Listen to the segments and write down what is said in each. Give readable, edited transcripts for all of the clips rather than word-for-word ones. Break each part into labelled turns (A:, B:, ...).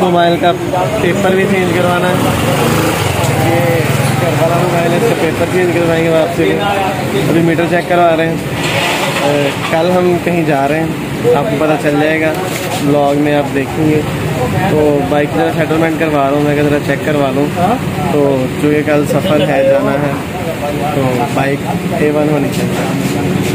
A: Mobile का paper भी change करवाना है। ये घर वाला मोबाइल है, इसका पेपर चेंज करवाएंगे वापसी में। अभी मीटर चेक करवा रहे हैं। कल हम कहीं जा रहे हैं, आपको पता चल जाएगा, ब्लॉग में आप देखेंगे। तो बाइक की ज़रा सेटलमेंट करवा रहा हूँ, मैं ज़रा चेक करवा लूँ। तो जो ये कल सफ़र है, जाना है, तो बाइक A1 होनी चाहिए।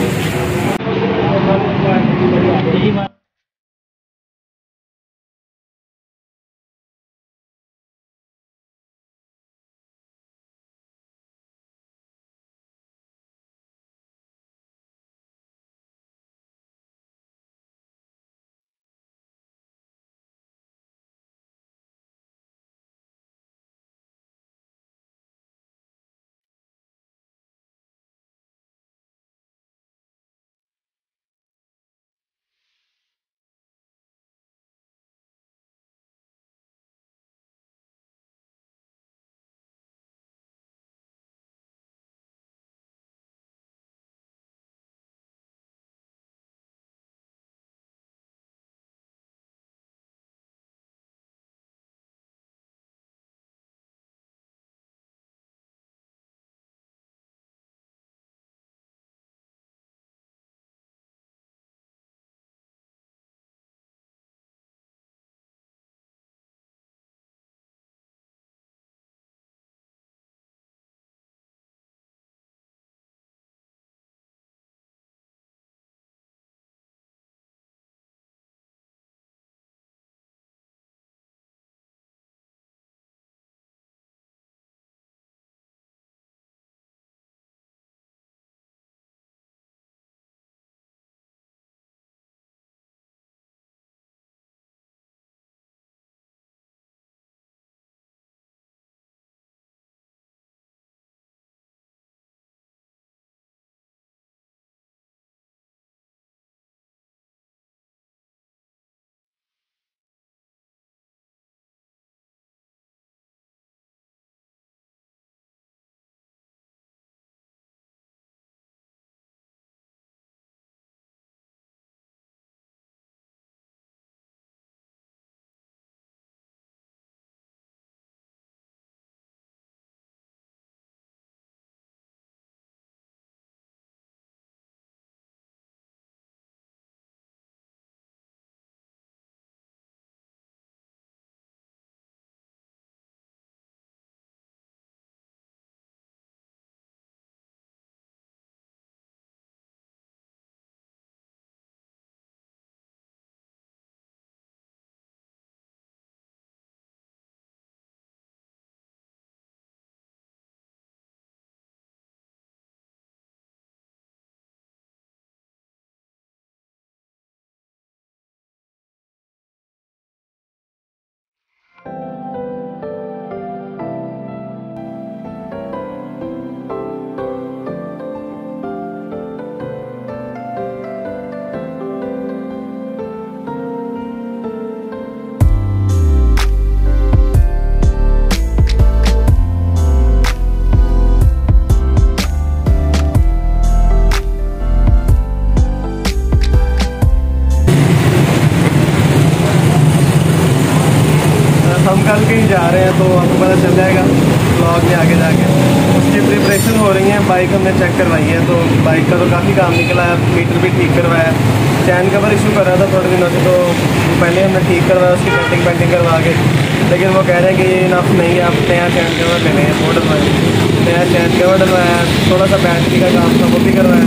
A: हम कल कहीं जा रहे हैं, तो आपको पता चल जाएगा ब्लॉग में आगे जाके। उसकी प्रिपरेशन हो रही है। बाइक हमने चेक करवाई है, तो बाइक का तो काफ़ी काम निकला है। मीटर भी ठीक करवाया है। चैन कवर इशू कर रहा था थोड़े दिनों से, तो पहले हमने ठीक करवाया, उसकी पेंटिंग करवा के। लेकिन वो कह रहे हैं कि ये इनफ नहीं है, आप नया चैन कवर लेने हैं। वो डलवाया, नया चैन कवर डलवाया, थोड़ा सा बैटरी का काम था वो भी करवाया।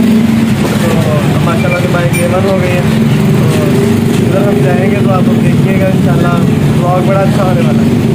A: तो माशाल्लाह से बाइक A1 हो गई है। तो इधर हम जाएंगे तो आप देखिएगा, इंशाल्लाह ब्लॉग बड़ा अच्छा होने वाला है।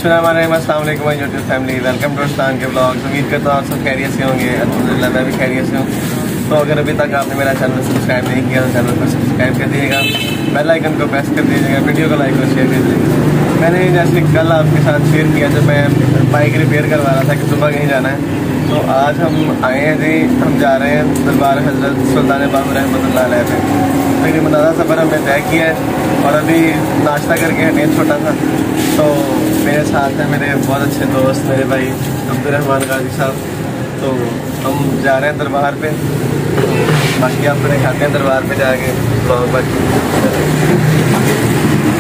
A: अस्सलाम वालेकुम YouTube family, welcome to Arsalan के ब्लॉग्स। उम्मीद करता हूँ आप सब खैरियत से होंगे। अल्हम्दुलिल्लाह मैं भी खैरियत से हूँ। तो अगर अभी तक आपने मेरा चैनल सब्सक्राइब नहीं किया तो चैनल को सब्सक्राइब कर दीजिएगा, बेल आइकन को प्रेस कर दीजिएगा, वीडियो को लाइक और शेयर कर दीजिएगा। मैंने जैसे कल आपके साथ शेयर किया जब मैं बाइक रिपेयर करवा रहा था कि सुबह कहीं जाना है, तो आज हम आए हैं जी। हम जा रहे हैं दरबार हजरत सुल्तान बाहू रहमतुल्लाह अलैह पे। तकरीबन आधा सफ़र हमने तय किया है और अभी नाश्ता करके हमें छोटा था। तो मेरे साथ हैं मेरे बहुत अच्छे दोस्त, मेरे भाई अब्दुर्रहमान गाजी साहब। तो हम जा रहे हैं दरबार पे। बाकी आपको दिखाते हैं दरबार पे जाके ब्लॉग बाकी।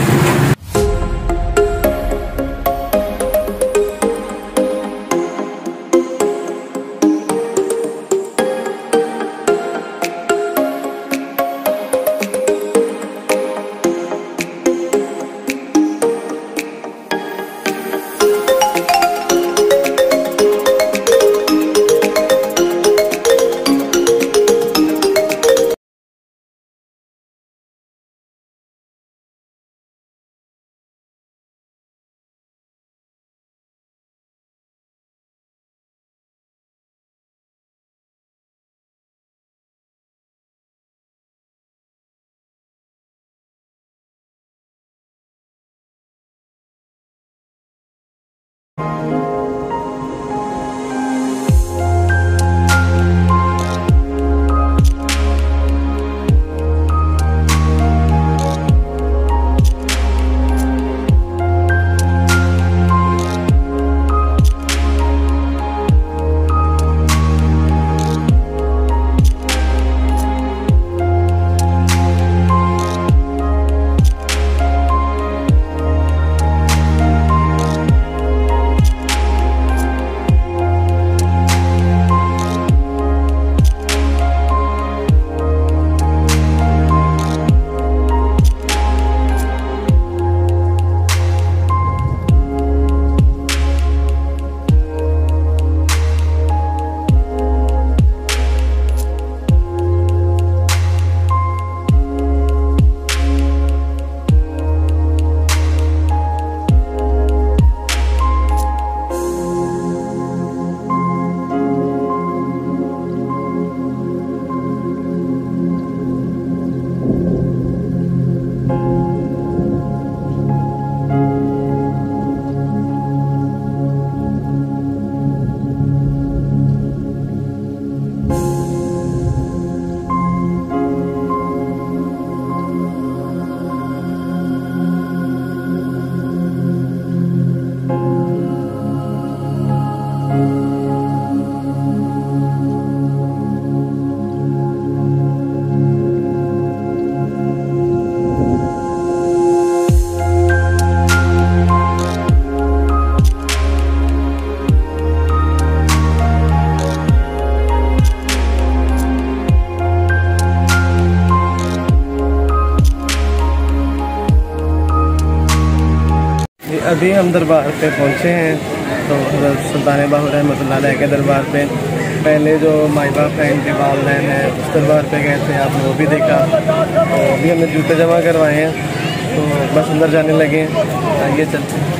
A: अभी हम दरबार पे पहुँचे हैं। तो हज़रत सुल्तान बाहू रहमतुल्लाह अलैह के दरबार पे पहले जो माई बाप है इनके वालिदैन है उस दरबार पे गए थे, आपने वो भी देखा। तो अभी हमने जूते जमा करवाए हैं तो बस अंदर जाने लगे हैं। आइए चलते हैं।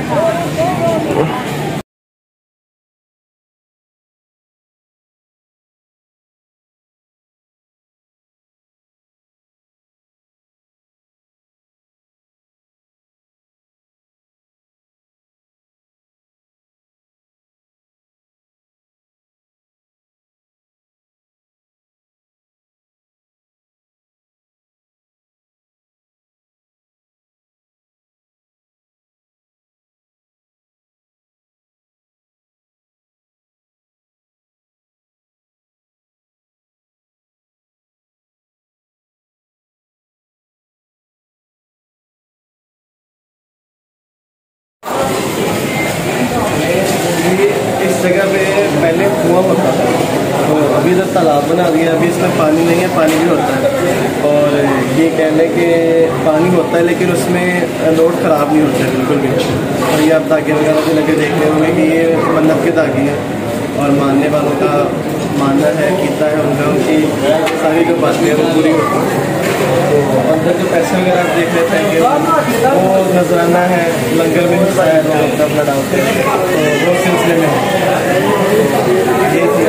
A: इस जगह पे पहले कुआं होता था, तो अभी इधर तालाब बना दिया। अभी इसमें पानी नहीं है, पानी भी होता है। और ये कहने के पानी होता है लेकिन उसमें लोड ख़राब नहीं होता है बिल्कुल भी। और ये आप धागे वगैरह भी लगे देख रहे होंगे कि ये मन्नत के धागे हैं और मानने वालों का मानना है, कीता है उनका, उनकी सारी जो बातें हैं वो पूरी होती हैं। तो अंदर जो पैसे वगैरह आप देख रहे थे वो नजराना है, लंगर में हिस्सा है, लोग अपना डालते हैं, तो वो सिलसिले में है। ये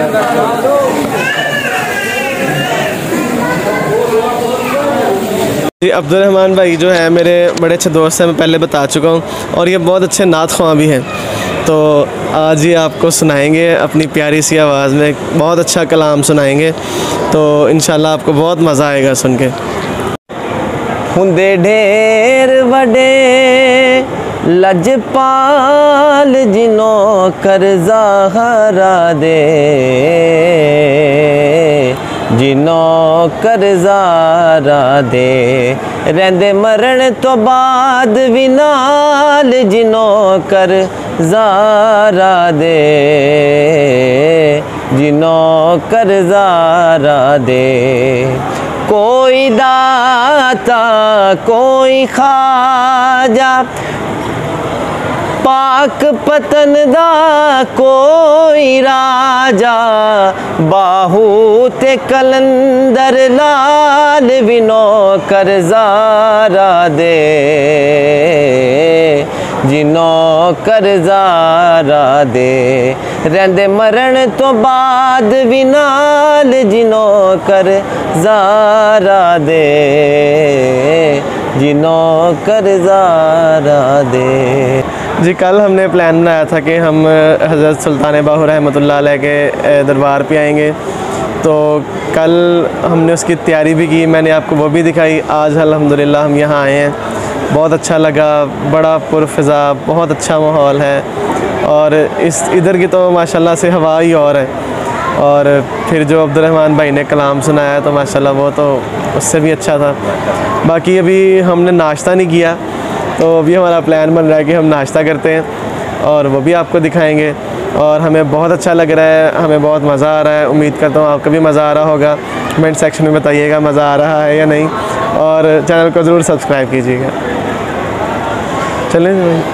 A: जी अब्दुल रहमान भाई जो है मेरे बड़े अच्छे दोस्त हैं, मैं पहले बता चुका हूँ, और ये बहुत अच्छे नात ख्वां भी हैं। तो आज ये आपको सुनाएंगे अपनी प्यारी सी आवाज़ में, बहुत अच्छा कलाम सुनाएंगे, तो इंशाल्लाह आपको बहुत मज़ा आएगा सुन के।
B: हुंदे ढेर वडे लजपाल जिन्हों कर्जा हरा दे, जिन्हों कर्जारा दे, रहंदे मरण तो बाद भी नाल जिन्हों कर्जारा दे, जिन्हों कर्जारा दे। कोई दाता कोई खाजा पाक पतन दा कोई राजा, बाहू ते कलंदर लाल विनो कर्जारा दे, जिनो कर्जारा दे, रहंदे मरण तो बाद भी नाल जिनो कर्जारा दे, जिनो कर्जारा दे।
A: जी कल हमने प्लान बनाया था कि हम हज़रत सुल्तान बाहू रहमतुल्लाह अलैह के दरबार पे आएंगे, तो कल हमने उसकी तैयारी भी की, मैंने आपको वो भी दिखाई। आज अल्हम्दुलिल्लाह हम यहाँ आए हैं, बहुत अच्छा लगा, बड़ा पुरफ़िज़ा, बहुत अच्छा माहौल है, और इधर की तो माशाल्लाह से हवा ही और है। और फिर जो अब्दुल रहमान भाई ने कलाम सुनाया तो माशाल्लाह वो तो उससे भी अच्छा था। बाकी अभी हमने नाश्ता नहीं किया, तो अभी हमारा प्लान बन रहा है कि हम नाश्ता करते हैं और वो भी आपको दिखाएंगे, और हमें बहुत अच्छा लग रहा है, हमें बहुत मज़ा आ रहा है। उम्मीद करता हूँ आपको भी मज़ा आ रहा होगा, कमेंट सेक्शन में बताइएगा मज़ा आ रहा है या नहीं, और चैनल को ज़रूर सब्सक्राइब कीजिएगा। चलें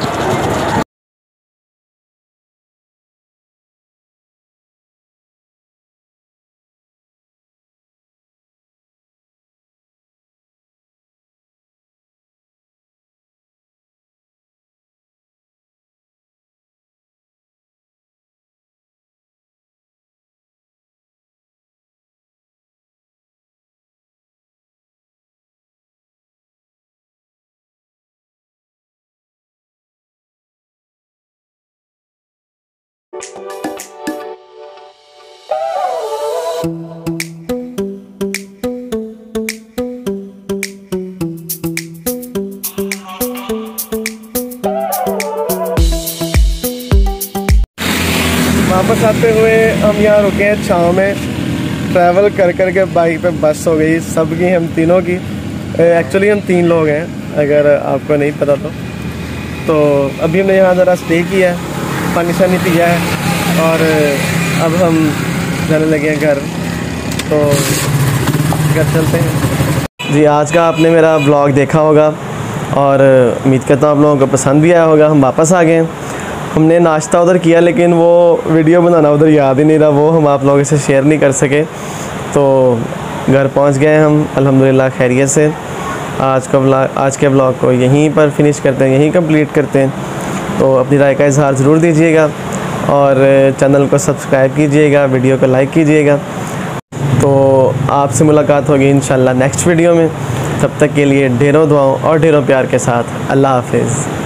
A: वापस आते हुए हम यहाँ रुके हैं छाँव में। ट्रैवल कर कर के बाइक पे बस हो गई सबकी, हम तीनों की। एक्चुअली हम 3 लोग हैं, अगर आपको नहीं पता तो अभी हमने यहाँ ज़रा स्टे किया है, पानी शानी पिया है, और अब हम जाने लगे हैं घर, तो घर चलते हैं। जी आज का आपने मेरा ब्लॉग देखा होगा, और उम्मीद करता हूँ आप लोगों को पसंद भी आया होगा। हम वापस आ गए हैं, हमने नाश्ता उधर किया, लेकिन वो वीडियो बनाना उधर याद ही नहीं रहा, वो हम आप लोगों से शेयर नहीं कर सके। तो घर पहुंच गए हम अल्हम्दुलिल्लाह खैरियत से। आज के ब्लॉग को यहीं पर फिनिश करते हैं, यहीं कंप्लीट करते हैं। तो अपनी राय का इज़हार ज़रूर दीजिएगा, और चैनल को सब्सक्राइब कीजिएगा, वीडियो को लाइक कीजिएगा। तो आपसे मुलाकात होगी इंशाल्लाह नेक्स्ट वीडियो में। तब तक के लिए ढेरों दुआओं और ढेरों प्यार के साथ अल्लाह हाफिज़।